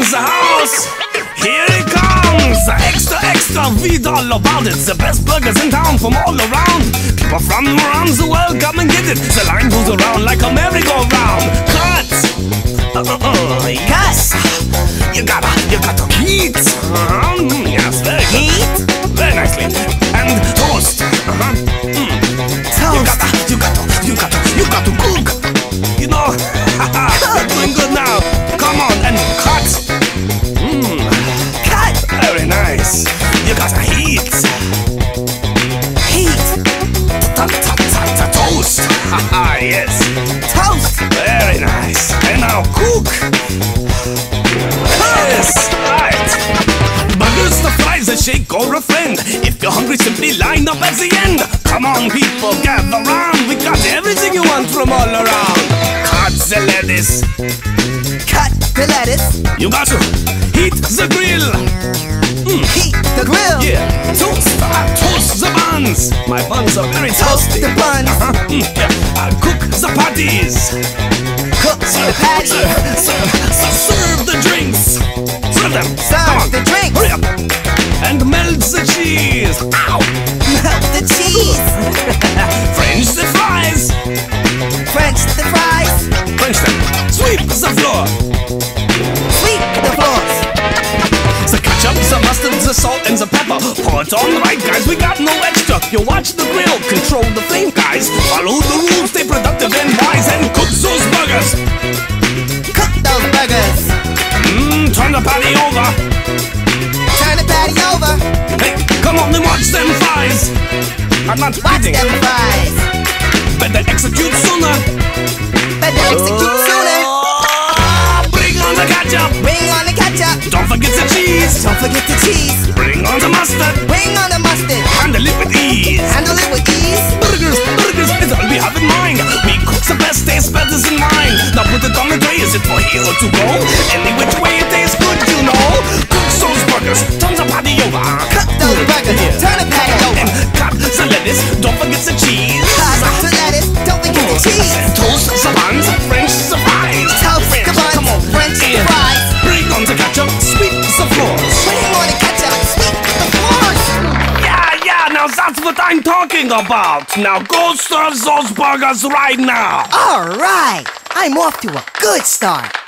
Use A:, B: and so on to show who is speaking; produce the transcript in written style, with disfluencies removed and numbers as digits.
A: the house. Here it comes. Extra, extra, read all about it. The best burgers in town from all around. People from around the world come and get it. The line goes around like a merry-go-round. Cut! Yes! You gotta heat! Yes, very good.
B: Heat?
A: Very nicely. And toast.
B: Toast.
A: You got to cook. You know, you're doing good now. Come on and cut.
B: Cut!
A: Very nice. You gotta heat.
B: Heat!
A: Toast. Yes.
B: Toast!
A: Very nice. And now cook. Yes, right. Burgers, the fries, the shake, or a friend. If you're hungry, simply line up at the end. Come on, people, gather round. We got everything you want from all around. Cut the lettuce.
B: Cut the lettuce.
A: You got to heat the grill.
B: Heat the grill.
A: Yeah, toast the buns. My buns are very toasty.
B: The buns.
A: Cook the patties.
B: Cook the patties.
A: Serve the drinks. Serve them. Come on.
B: Serve the drinks.
A: Hurry up. And melt the cheese. Ow.
B: Melt the cheese.
A: French the fries.
B: French the fries.
A: French them. Sweep the floor.
B: Sweep the floors.
A: The ketchup, the mustard, the salt, and the pepper. Pour it on right, guys, we got no extra. You watch the grill, control the flame, guys. Follow the rules, stay productive and wise. And cook those burgers.
B: Cook those burgers.
A: Turn the patty over.
B: Turn the patty over.
A: Hey, come on and watch them fries. I'm not
B: Watch
A: kidding.
B: them fries.
A: Better execute sooner.
B: Better execute sooner.
A: Bring on the ketchup.
B: Bring on the ketchup.
A: Don't forget the cheese.
B: Don't forget the cheese.
A: Bring on the mustard.
B: Bring on the mustard.
A: Handle it with ease.
B: Handle it with ease.
A: Burgers is all we have in mind. We cook the best, taste better in mind. Now put it on the tray, is it for here or to go? Any which way it tastes good, you know. Cook those burgers, turn the patty over.
B: Cook those burgers, turn the patty over.
A: And cut the lettuce, don't forget the cheese.
B: Cut the lettuce, don't forget the cheese.
A: Toast the buns, French the fries.
B: Toast the buns,
A: come on,
B: French the fries.
A: Bring on the ketchup, sweep the floors.
B: Bring on the ketchup, sweep the floors.
A: Yeah, now that's what I'm talking about. Now go serve those burgers right now.
B: All right, I'm off to a good start.